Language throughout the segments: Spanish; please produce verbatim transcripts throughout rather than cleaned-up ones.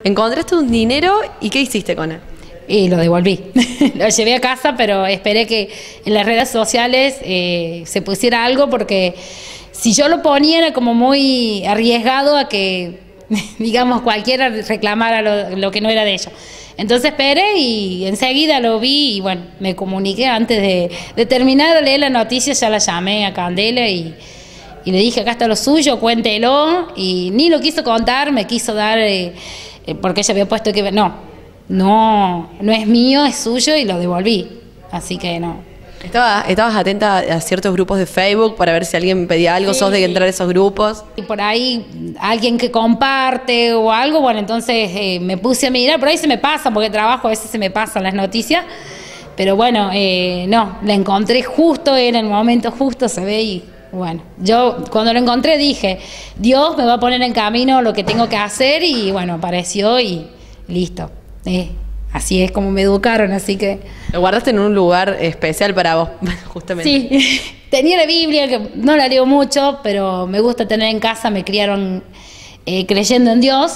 Encontraste un dinero y ¿qué hiciste con él? Y lo devolví. Lo llevé a casa, pero esperé que en las redes sociales eh, se pusiera algo, porque si yo lo ponía era como muy arriesgado a que, digamos, cualquiera reclamara lo, lo que no era de ellos. Entonces esperé y enseguida lo vi y bueno, me comuniqué antes de, de terminar de leer la noticia, ya la llamé a Candela y, y le dije, acá está lo suyo, cuéntelo, y ni lo quiso contar, me quiso dar, eh, porque ella había puesto que no, no, no es mío, es suyo, y lo devolví, así que no. ¿Estabas, estabas atenta a ciertos grupos de Facebook para ver si alguien pedía algo? Sí. ¿Sos de entrar a esos grupos? Y por ahí alguien que comparte o algo, bueno, entonces eh, me puse a mirar, por ahí se me pasa, porque trabajo, a veces se me pasan las noticias, pero bueno, eh, no, la encontré justo, era el momento justo, se ve, y bueno, yo cuando lo encontré dije, Dios me va a poner en camino lo que tengo que hacer, y bueno, apareció y listo. Eh, así es como me educaron, así que... Lo guardaste en un lugar especial para vos, justamente. Sí, tenía la Biblia, que no la leo mucho, pero me gusta tener en casa, me criaron eh, creyendo en Dios,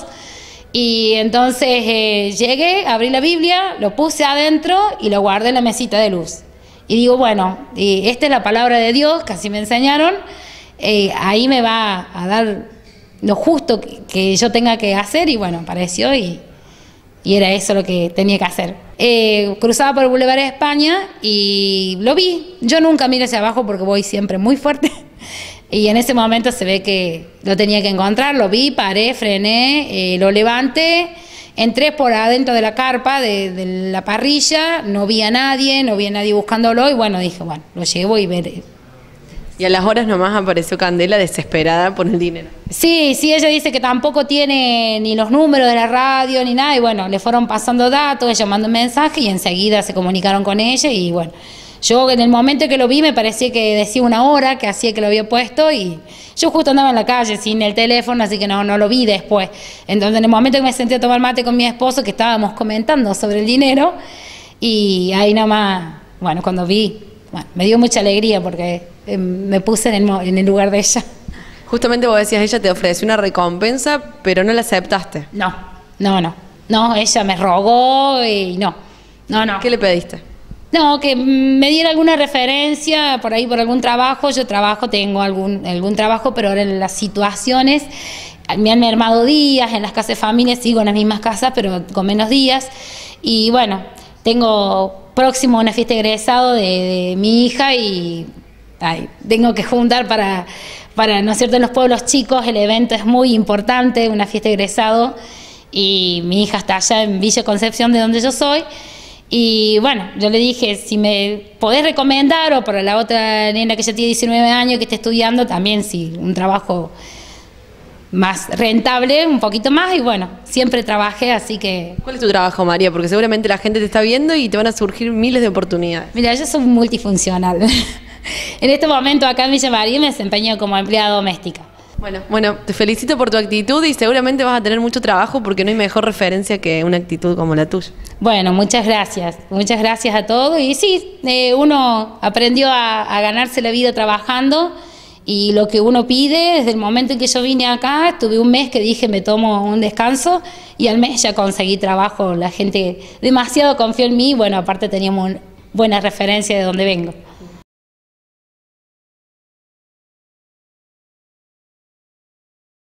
y entonces eh, llegué, abrí la Biblia, lo puse adentro y lo guardé en la mesita de luz. Y digo, bueno, y esta es la palabra de Dios, que así me enseñaron, eh, ahí me va a dar lo justo que, que yo tenga que hacer, y bueno, apareció y... Y era eso lo que tenía que hacer. Eh, cruzaba por el Boulevard de España y lo vi. Yo nunca miro hacia abajo porque voy siempre muy fuerte. Y en ese momento se ve que lo tenía que encontrar. Lo vi, paré, frené, eh, lo levanté. Entré por adentro de la carpa, de, de la parrilla. No vi a nadie, no vi a nadie buscándolo. Y bueno, dije, bueno, lo llevo y veré. Y a las horas nomás apareció Candela desesperada por el dinero. Sí, sí, ella dice que tampoco tiene ni los números de la radio ni nada, y bueno, le fueron pasando datos, ella mandó un mensaje y enseguida se comunicaron con ella, y bueno, yo en el momento que lo vi me parecía que decía una hora que hacía que lo había puesto, y yo justo andaba en la calle sin el teléfono, así que no, no lo vi después. Entonces en el momento que me senté a tomar mate con mi esposo, que estábamos comentando sobre el dinero, y ahí nomás, bueno, cuando vi, bueno, me dio mucha alegría porque eh, me puse en el, en el lugar de ella. Justamente vos decías, ella te ofreció una recompensa, pero no la aceptaste. No, no, no. No, ella me rogó y no. No, no. ¿Qué le pediste? No, que me diera alguna referencia por ahí, por algún trabajo. Yo trabajo, tengo algún, algún trabajo, pero ahora en las situaciones me han mermado días, en las casas de familia sigo en las mismas casas, pero con menos días. Y bueno, tengo próximo una fiesta de egresado de, de mi hija y ay, tengo que juntar para, para, ¿no es cierto?, en los pueblos chicos el evento es muy importante, una fiesta de egresado, y mi hija está allá en Villa Concepción, de donde yo soy, y bueno, yo le dije, si me podés recomendar, o para la otra nena que ya tiene diecinueve años, que está estudiando, también sí, un trabajo más rentable, un poquito más, y bueno, siempre trabajé, así que... ¿Cuál es tu trabajo, María? Porque seguramente la gente te está viendo y te van a surgir miles de oportunidades. Mira, yo soy multifuncional. En este momento acá en Villa María me desempeño como empleada doméstica. Bueno, bueno, te felicito por tu actitud y seguramente vas a tener mucho trabajo, porque no hay mejor referencia que una actitud como la tuya. Bueno, muchas gracias, muchas gracias a todos. Y sí, eh, uno aprendió a, a ganarse la vida trabajando, y lo que uno pide, desde el momento en que yo vine acá, estuve un mes que dije me tomo un descanso, y al mes ya conseguí trabajo. La gente demasiado confió en mí, bueno, aparte teníamos buena referencia de donde vengo.